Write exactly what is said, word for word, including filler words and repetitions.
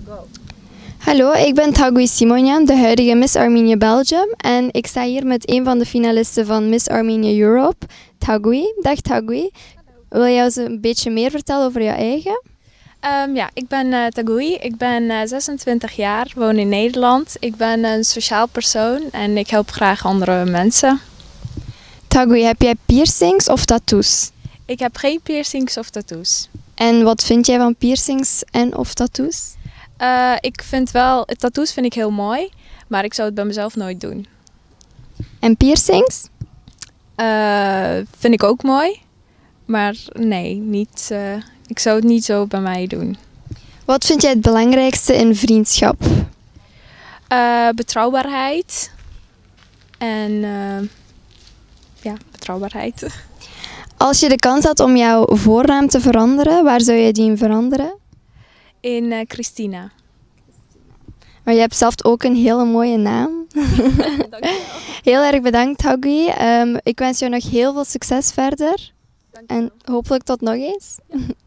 Hallo, ik ben Tagui Simonyan, de huidige Miss Armenia Belgium. En ik sta hier met een van de finalisten van Miss Armenia Europe, Tagui. Dag Tagui. Wil jij ons een beetje meer vertellen over je eigen? Um, ja, ik ben uh, Tagui. Ik ben uh, zesentwintig jaar, woon in Nederland. Ik ben een sociaal persoon en ik help graag andere mensen. Tagui, heb jij piercings of tattoos? Ik heb geen piercings of tattoos. En wat vind jij van piercings en of tattoos? Uh, ik vind wel, tattoos vind ik heel mooi, maar ik zou het bij mezelf nooit doen. En piercings? Uh, vind ik ook mooi, maar nee, niet, uh, ik zou het niet zo bij mij doen. Wat vind jij het belangrijkste in vriendschap? Uh, betrouwbaarheid en uh, ja, betrouwbaarheid. Als je de kans had om jouw voornaam te veranderen, waar zou je die in veranderen? In uh, Christina. Maar je hebt zelf ook een hele mooie naam. Dankjewel. Heel erg bedankt, Tagui. Um, ik wens jou nog heel veel succes verder. Dankjewel. En hopelijk tot nog eens. Ja.